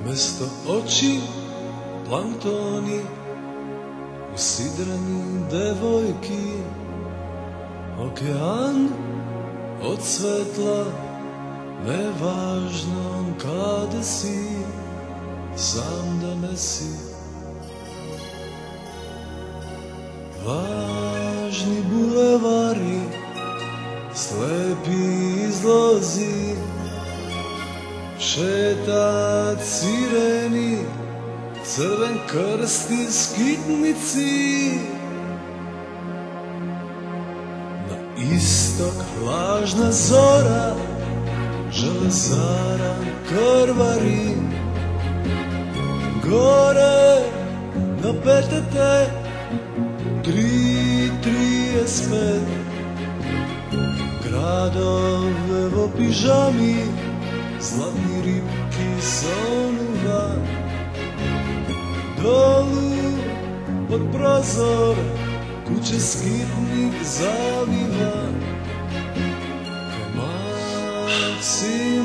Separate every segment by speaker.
Speaker 1: Mesto oči, planktoni, usidrani devojki, okean od svetla, nevažno kada si, sam da ne si. Važni bulevari, slepi izlozi, šeta sireni, crven krst i skitnici. Na istok lažna zora, železara krvari. Gore na PTT 3:35, gradove vo pižami, zlatni ribki sonuva. Dolu od prozora kuće skitnik zaviva. Maksim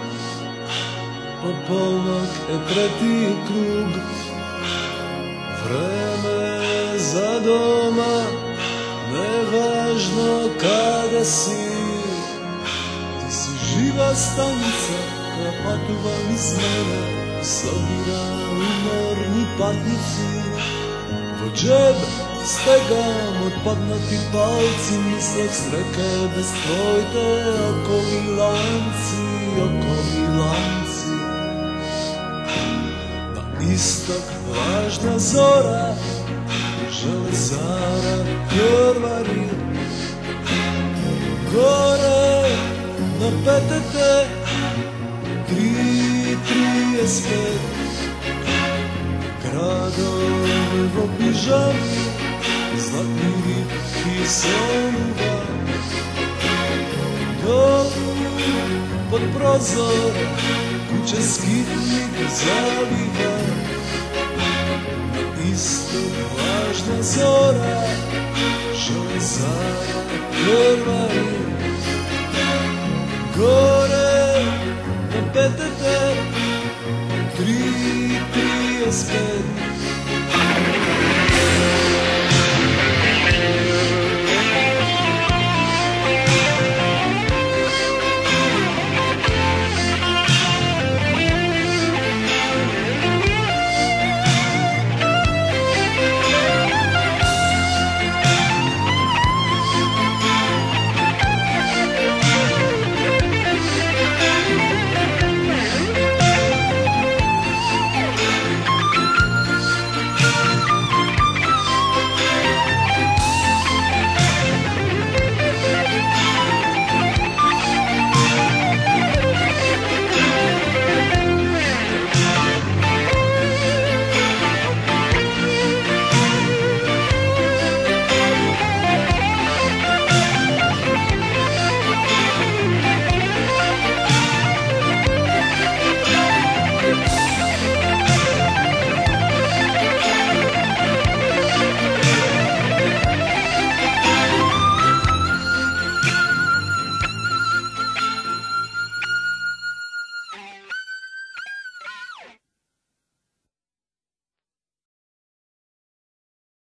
Speaker 1: od polnog treti krug, vreme za doma, nevažno kada si. Ti si živa stanica koja patuva niz mene, sobira umorni patnici. Vo džep stegam odpadnati palci, mislek streke bez tvojte, okovi lanci, okovi lanci. Na istok lažna zora, železara krvari. Gore na PTT 3:35, gradove vo pižami, zlatni ribki sonuva. Dolu pod prozor kuće skitnik zaviva. Na istok lažna zora, železara krvari. Gore na PTT 3:35.